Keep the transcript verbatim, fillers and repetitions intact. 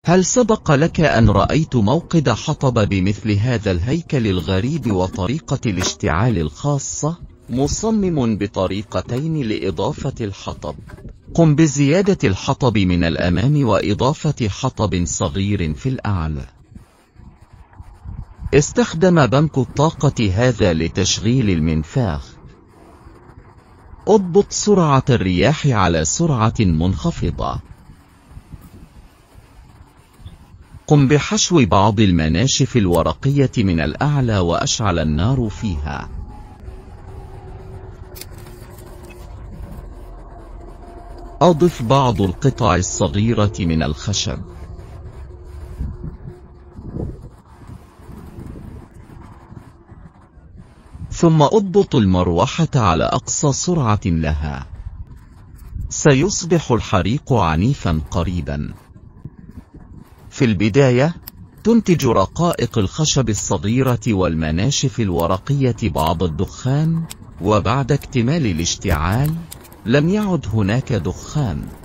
هل سبق لك أن رأيت موقد حطب بمثل هذا الهيكل الغريب وطريقة الاشتعال الخاصة؟ مصمم بطريقتين لإضافة الحطب. قم بزيادة الحطب من الأمام وإضافة حطب صغير في الأعلى. استخدم بنك الطاقة هذا لتشغيل المنفاخ. اضبط سرعة الرياح على سرعة منخفضة. قم بحشو بعض المناشف الورقية من الأعلى وأشعل النار فيها. أضف بعض القطع الصغيرة من الخشب. ثم اضبط المروحة على أقصى سرعة لها. سيصبح الحريق عنيفا قريبا. في البداية تنتج رقائق الخشب الصغيرة والمناشف الورقية بعض الدخان، وبعد اكتمال الاشتعال لم يعد هناك دخان.